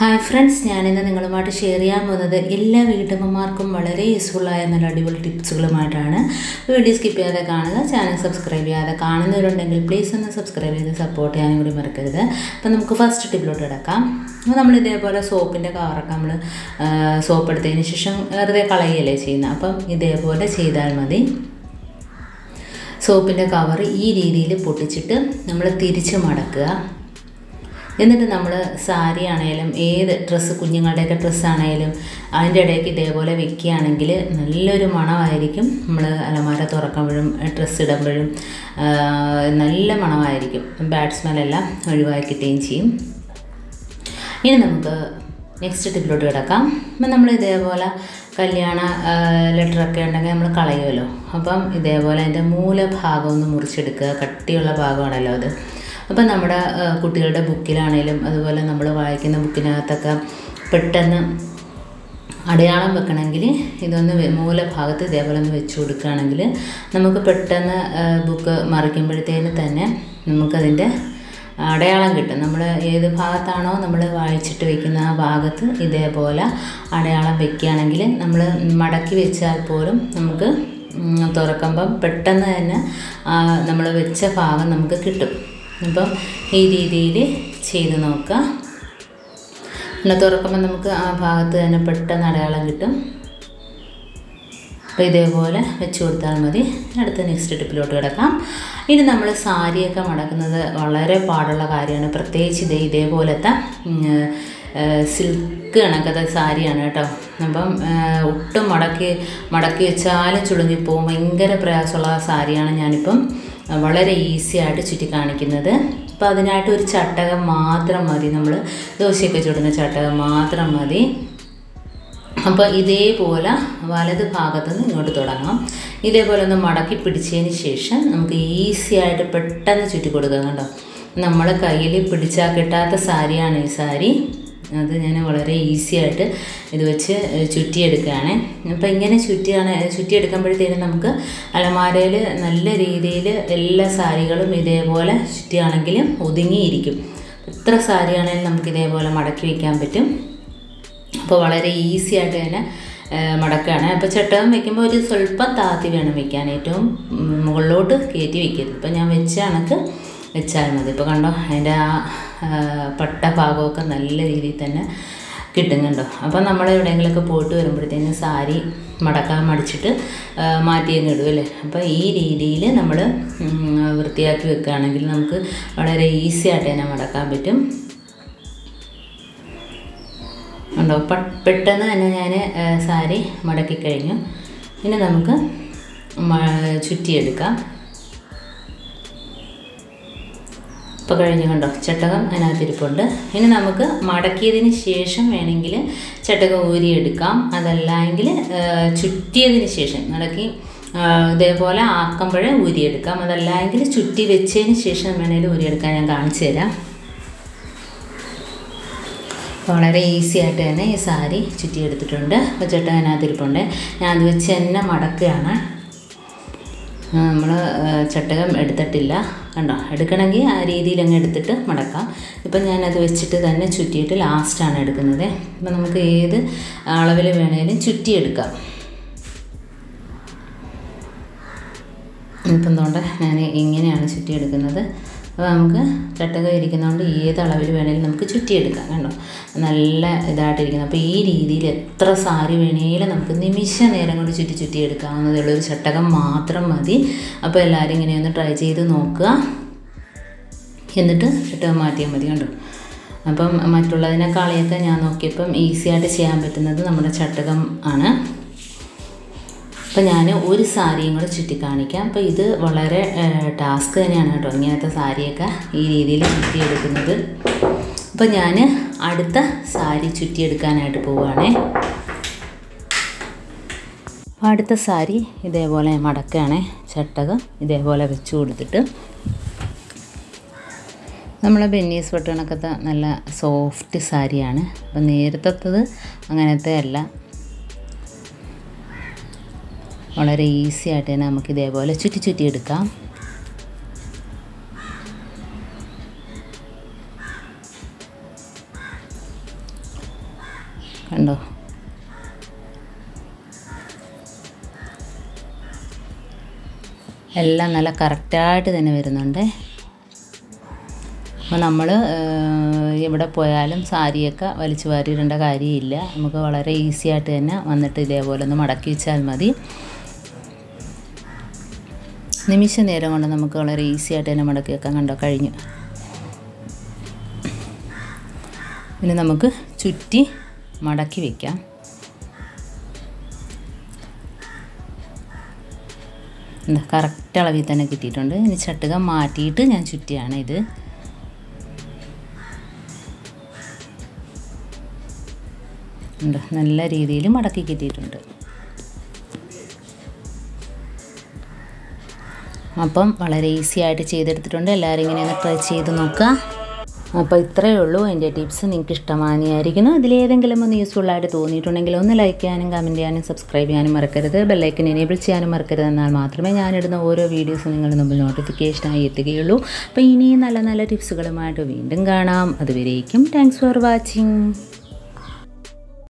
Hi friends, ഞാനിന്ന് നിങ്ങളുമായിട്ട് share ചെയ്യാൻ പോകുന്നത് എല്ലാ വീട്ടമ്മമാർക്കും വളരെ യൂസ്ഫുള്ളായ നല്ല അടിപൊളി ടിപ്സുകളുമായിട്ടാണ്. വീഡിയോ സ്കിപ്പ് ചെയ്യാതെ കാണുക. ചാനൽ സബ്സ്ക്രൈബ് ചെയ്യാതെ കാണുന്നവരുണ്ടെങ്കിൽ പ്ലീസ് ഒന്ന് സബ്സ്ക്രൈബ് ചെയ്ത് സപ്പോർട്ട് ചെയ്യാനും കൂടി മറക്കരുത്. അപ്പം നമുക്ക് ഫസ്റ്റ് ടിപ്പിലോട്ട് കിടക്കാം. അപ്പോൾ നമ്മൾ ഇതേപോലെ സോപ്പിൻ്റെ കവറൊക്കെ നമ്മൾ സോപ്പ് എടുത്തതിന് ശേഷം വെറുതെ കളയുകയല്ലേ ചെയ്യുന്നത്. അപ്പം ഇതേപോലെ ചെയ്താൽ മതി. സോപ്പിൻ്റെ കവർ ഈ രീതിയിൽ പൊട്ടിച്ചിട്ട് നമ്മൾ തിരിച്ച് മടക്കുക. എന്നിട്ട് നമ്മൾ സാരി ആണെങ്കിലും ഏത് ഡ്രസ്സ്, കുഞ്ഞുങ്ങളുടെയൊക്കെ ഡ്രസ്സാണെങ്കിലും അതിൻ്റെ ഇടയ്ക്ക് ഇതേപോലെ വെക്കുകയാണെങ്കിൽ നല്ലൊരു മണമായിരിക്കും. നമ്മൾ അലമാര തുറക്കുമ്പോഴും ഡ്രസ്സ് ഇടുമ്പോഴും നല്ല മണമായിരിക്കും. ബാഡ് സ്മെല്ലെല്ലാം ഒഴിവാക്കിയിട്ടുകയും ചെയ്യും. ഇനി നമുക്ക് നെക്സ്റ്റ് ടിപ്പിലോട്ട് കിടക്കാം. അപ്പം നമ്മൾ ഇതേപോലെ കല്യാണ ലെറ്ററൊക്കെ ഉണ്ടെങ്കിൽ നമ്മൾ കളയുമല്ലോ. അപ്പം ഇതേപോലെ അതിൻ്റെ മൂലഭാഗം ഒന്ന് മുറിച്ചെടുക്കുക. കട്ടിയുള്ള ഭാഗമാണല്ലോ അത്. അപ്പം നമ്മുടെ കുട്ടികളുടെ ബുക്കിലാണേലും അതുപോലെ നമ്മൾ വായിക്കുന്ന ബുക്കിനകത്തൊക്കെ പെട്ടെന്ന് അടയാളം വെക്കണമെങ്കിൽ ഇതൊന്ന് മൂലഭാഗത്ത് ഇതേപോലെ ഒന്ന് വെച്ച് കൊടുക്കുകയാണെങ്കിൽ നമുക്ക് പെട്ടെന്ന് ബുക്ക് മറിക്കുമ്പോഴത്തേന് തന്നെ നമുക്കതിൻ്റെ അടയാളം കിട്ടും. നമ്മൾ ഏത് ഭാഗത്താണോ നമ്മൾ വായിച്ചിട്ട് വയ്ക്കുന്ന ആ ഭാഗത്ത് ഇതേപോലെ അടയാളം വയ്ക്കുകയാണെങ്കിൽ നമ്മൾ മടക്കി വെച്ചാൽ പോലും നമുക്ക് തുറക്കുമ്പം പെട്ടെന്ന് തന്നെ നമ്മൾ വെച്ച ഭാഗം നമുക്ക് കിട്ടും. അപ്പം ഈ രീതിയിൽ ചെയ്ത് നോക്കുക. പിന്നെ തുറക്കുമ്പോൾ നമുക്ക് ആ ഭാഗത്ത് തന്നെ പെട്ടെന്ന് അടയാളം കിട്ടും. അപ്പോൾ ഇതേപോലെ വെച്ച് കൊടുത്താൽ മതി. അടുത്ത നെക്സ്റ്റ് ടിപ്പിലോട്ട് കിടക്കാം. ഇനി നമ്മൾ സാരിയൊക്കെ മടക്കുന്നത് വളരെ പാടുള്ള കാര്യമാണ്. പ്രത്യേകിച്ച് ഇതേപോലത്തെ സിൽക്ക് കണക്കത്തെ സാരിയാണ് കേട്ടോ. അപ്പം ഒട്ടും മടക്കി വെച്ചാലും ചുളുങ്ങിപ്പോവും. ഭയങ്കര പ്രയാസമുള്ള സാരിയാണ് ഞാനിപ്പം വളരെ ഈസി ആയിട്ട് ചുറ്റി കാണിക്കുന്നത്. അപ്പോൾ അതിനായിട്ട് ഒരു ചട്ടകം മാത്രം മതി. നമ്മൾ ദോശയൊക്കെ ചുടുന്ന ചട്ടകം മാത്രം മതി. അപ്പോൾ ഇതേപോലെ വലത് ഭാഗത്തുനിന്ന് ഇങ്ങോട്ട് തുടങ്ങാം. ഇതേപോലെ ഒന്ന് മടക്കി പിടിച്ചതിന് ശേഷം നമുക്ക് ഈസി ആയിട്ട് പെട്ടെന്ന് ചുറ്റി കൊടുക്കാം. കണ്ടോ, നമ്മളെ കയ്യിൽ പിടിച്ചാൽ കിട്ടാത്ത സാരിയാണ് ഈ സാരി. അത് ഞാൻ വളരെ ഈസി ആയിട്ട് ഇത് വെച്ച് ചുറ്റിയെടുക്കുകയാണ്. അപ്പോൾ ഇങ്ങനെ ചുറ്റിയെടുക്കുമ്പോഴത്തേനും നമുക്ക് അലമാരയിൽ നല്ല രീതിയിൽ എല്ലാ സാരികളും ഇതേപോലെ ചുറ്റിയാണെങ്കിലും ഒതുങ്ങിയിരിക്കും. എത്ര സാരിയാണെങ്കിലും നമുക്ക് ഇതേപോലെ മടക്കി വയ്ക്കാൻ പറ്റും. അപ്പോൾ വളരെ ഈസി ആയിട്ട് തന്നെ മടക്കുകയാണ്. അപ്പോൾ ചട്ടകം വയ്ക്കുമ്പോൾ ഒരു സ്വല്പം താത്തി വേണം വയ്ക്കാൻ. ഏറ്റവും മുകളിലോട്ട് കയറ്റി വയ്ക്കരുത്. ഇപ്പോൾ ഞാൻ വെച്ച കണക്ക് വെച്ചാൽ മതി. ഇപ്പോൾ കണ്ടോ, അതിൻ്റെ ആ പട്ട ഭാഗമൊക്കെ നല്ല രീതിയിൽ തന്നെ കിട്ടുന്നുണ്ടോ. അപ്പം നമ്മൾ എവിടെയെങ്കിലുമൊക്കെ പോയിട്ട് വരുമ്പോഴത്തേനും സാരി മടക്കാൻ മടിച്ചിട്ട് മാറ്റിയങ്ങ് ഇടും അല്ലേ. അപ്പോൾ ഈ രീതിയിൽ നമ്മൾ വൃത്തിയാക്കി വെക്കുകയാണെങ്കിൽ നമുക്ക് വളരെ ഈസി ആയിട്ട് തന്നെ മടക്കാൻ പറ്റും. ഉണ്ടോ, പെട്ടെന്ന് തന്നെ ഞാൻ സാരി മടക്കി കഴിഞ്ഞു. ഇനി നമുക്ക് ചുറ്റിയെടുക്കാം. ഇപ്പോൾ കഴിഞ്ഞ് കണ്ടോ, ചട്ടകം അതിനകത്തിരിപ്പുണ്ട്. ഇനി നമുക്ക് മടക്കിയതിന് ശേഷം വേണമെങ്കിൽ ചട്ടകം ഊരിയെടുക്കാം. അതല്ലെങ്കിൽ ചുറ്റിയതിന് ശേഷം മടക്കി ഇതേപോലെ ആക്കുമ്പോഴേ ഊരിയെടുക്കാം. അതല്ലെങ്കിൽ ചുറ്റി വെച്ചതിന് ശേഷം വേണമെങ്കിൽ ഊരിയെടുക്കാൻ ഞാൻ കാണിച്ചു തരാം. വളരെ ഈസി ആയിട്ട് തന്നെ ഈ സാരി ചുറ്റിയെടുത്തിട്ടുണ്ട്. അപ്പോൾ ചട്ടകം അതിനകത്തിരിപ്പുണ്ട്. ഞാൻ അത് വെച്ച് തന്നെ മടക്കുകയാണ്. നമ്മൾ ചട്ടകം എടുത്തിട്ടില്ല. കണ്ടോ, എടുക്കണമെങ്കിൽ ആ രീതിയിൽ അങ്ങ് എടുത്തിട്ട് മടക്കാം. ഇപ്പം ഞാനത് വെച്ചിട്ട് തന്നെ ചുറ്റിയിട്ട് ലാസ്റ്റാണ് എടുക്കുന്നത്. അപ്പം നമുക്ക് ഏത് അളവിൽ വേണേലും ചുറ്റിയെടുക്കാം. ഇപ്പം എന്തുകൊണ്ട് ഞാൻ ഇങ്ങനെയാണ് ചുറ്റിയെടുക്കുന്നത്. അപ്പോൾ നമുക്ക് ചട്ടകം ഇരിക്കുന്നതുകൊണ്ട് ഏത് അളവിൽ വേണമെങ്കിലും നമുക്ക് ചുറ്റിയെടുക്കാം. കണ്ടോ, നല്ല ഇതായിട്ടിരിക്കുന്നത്. അപ്പോൾ ഈ രീതിയിൽ എത്ര സാരി വേണമെങ്കിലും നമുക്ക് നിമിഷ നേരം കൊണ്ട് ചുറ്റിയെടുക്കാവുന്നതുള്ളൊരു ചട്ടകം മാത്രം മതി. അപ്പോൾ എല്ലാവരും ഇങ്ങനെയൊന്ന് ട്രൈ ചെയ്ത് നോക്കുക. എന്നിട്ട് ചട്ടകം മാറ്റിയാൽ മതി. കണ്ടോ, അപ്പം മറ്റുള്ളതിനേക്കാളെയൊക്കെ ഞാൻ നോക്കിയപ്പം ഈസി ആയിട്ട് ചെയ്യാൻ പറ്റുന്നത് നമ്മുടെ ചട്ടകം ആണ്. അപ്പോൾ ഞാൻ ഒരു സാരിയും കൂടെ ചുറ്റി കാണിക്കാം. അപ്പോൾ ഇത് വളരെ ടാസ്ക് തന്നെയാണ് കേട്ടോ, ഇങ്ങനത്തെ സാരിയൊക്കെ ഈ രീതിയിൽ ചുറ്റിയെടുക്കുന്നത്. അപ്പോൾ ഞാൻ അടുത്ത സാരി ചുറ്റിയെടുക്കാനായിട്ട് പോവുകയാണേ. അടുത്ത സാരി ഇതേപോലെ മടക്കുകയാണേ. ചട്ടകം ഇതേപോലെ വെച്ച് കൊടുത്തിട്ട് നമ്മളെ ബെന്നീസ് പട്ടണക്കത്തെ നല്ല സോഫ്റ്റ് സാരിയാണ്. അപ്പം നേരത്തത് അങ്ങനത്തെ അല്ല. വളരെ ഈസി ആയിട്ട് തന്നെ നമുക്ക് ഇതേപോലെ ചുറ്റിയെടുക്കാം. കണ്ടോ? എല്ലാം നല്ല കറക്റ്റായിട്ട് തന്നെ വരുന്നുണ്ട്. അപ്പോൾ നമ്മൾ എവിടെ പോയാലും സാരിയൊക്കെ വലിച്ചു വാരിയിടേണ്ട കാര്യമില്ല. നമുക്ക് വളരെ ഈസി ആയിട്ട് തന്നെ വന്നിട്ട് ഇതേപോലെ ഒന്ന് മടക്കി വെച്ചാൽ മതി. നിമിഷ നേരം കൊണ്ട് നമുക്ക് വളരെ ഈസി ആയിട്ട് തന്നെ മടക്കി വെക്കാൻ. കണ്ടോ? കഴിഞ്ഞു. ഇനി നമുക്ക് ചുറ്റി മടക്കി വയ്ക്കാം. എന്താ കറക്റ്റ് അളവിൽ തന്നെ കിട്ടിയിട്ടുണ്ട്. ഇനി ചട്ടുക മാറ്റിയിട്ട് ഞാൻ ചുറ്റിയാണ് ഇത്. എന്താ നല്ല രീതിയിൽ മടക്കി കിട്ടിയിട്ടുണ്ട്. അപ്പം വളരെ ഈസി ആയിട്ട് ചെയ്തെടുത്തിട്ടുണ്ട്. എല്ലാവരും ഇങ്ങനെ ഒന്ന് ട്രൈ ചെയ്ത് നോക്കുക. അപ്പോൾ ഇത്രയേ ഉള്ളൂ എൻ്റെ ടിപ്സ്. നിങ്ങൾക്ക് ഇഷ്ടമാനിയായിരിക്കുന്നു. ഇതിലേതെങ്കിലും ഒന്ന് യൂസ്ഫുള്ളായിട്ട് തോന്നിയിട്ടുണ്ടെങ്കിൽ ഒന്ന് ലൈക്ക് ചെയ്യാനും കമൻറ്റ് ചെയ്യാനും സബ്സ്ക്രൈബ് ചെയ്യാനും മറക്കരുത്. ബെല്ലൈക്കൻ എനേബിൾ ചെയ്യാനും മറക്കരുത്. എന്നാൽ മാത്രമേ ഞാനിടുന്ന ഓരോ വീഡിയോസും നിങ്ങളുടെ മുമ്പിൽ നോട്ടിഫിക്കേഷനായി എത്തുകയുള്ളൂ. അപ്പോൾ ഇനിയും നല്ല നല്ല ടിപ്സുകളുമായിട്ട് വീണ്ടും കാണാം. അതുവരേക്കും താങ്ക്സ് ഫോർ വാച്ചിങ്.